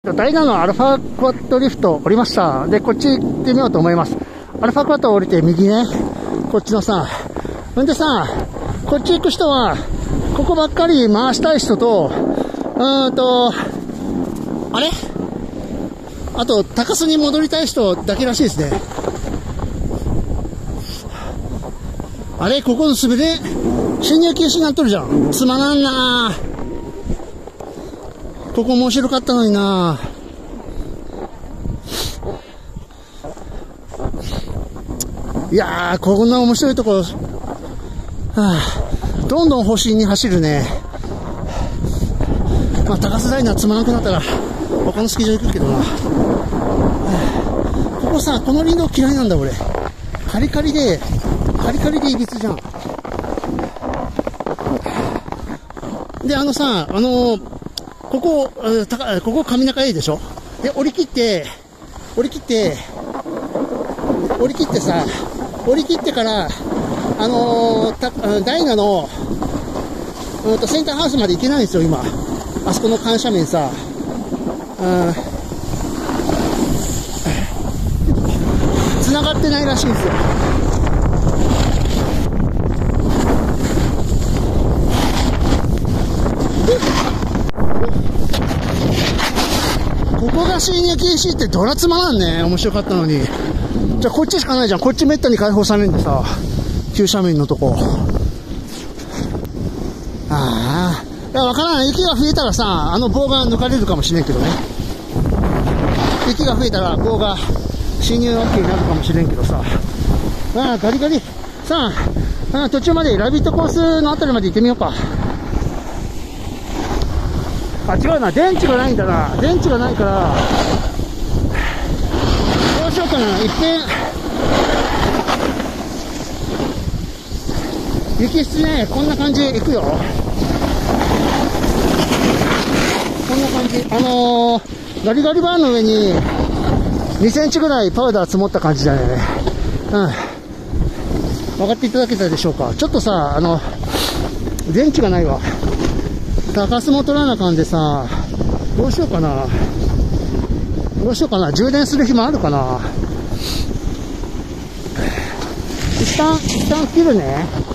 ダイナのアルファクワッドリフト降りました。で、こっち行ってみようと思います。アルファクワッド降りて右ね。こっちのさ。んでさ、こっち行く人は、ここばっかり回したい人と、あれあと、高須に戻りたい人だけらしいですね。あれここの滑り進入禁止になっとるじゃん。つまらんなぁ。ここ面白かったのになぁ。いやー、こんな面白いとこ、どんどん星に走るね。まあ、高須ダイナーつまらなくなったら、他のスキー場行くけどな。ここさ、この林道嫌いなんだ俺。カリカリでいびつじゃん。で、ここ上中 A でしょ。で、降り切ってから、ダイナの、センターハウスまで行けないんですよ、今。あそこの緩斜面さ。繋がってないらしいんですよ。ここが進入禁止ってドラつまらんね。面白かったのに。じゃあこっちしかないじゃん。こっちめったに開放されるんでさ。急斜面のとこ。いや、わからない。雪が増えたらさ、棒が抜かれるかもしれんけどね。雪が増えたら棒が進入 OK になるかもしれんけどさ。ガリガリ。さあ、途中までラビットコースのあたりまで行ってみようか。違うな。電池がないんだな。電池がないから、どうしようかな。いっぺん、雪質ね、こんな感じ行くよ。こんな感じ。ガリガリバーの上に2センチぐらいパウダー積もった感じだね。分かっていただけたでしょうか。ちょっとさ、電池がないわ。高須も取らなあかんでさ、どうしようかな。充電する日もあるかな。一旦切るね。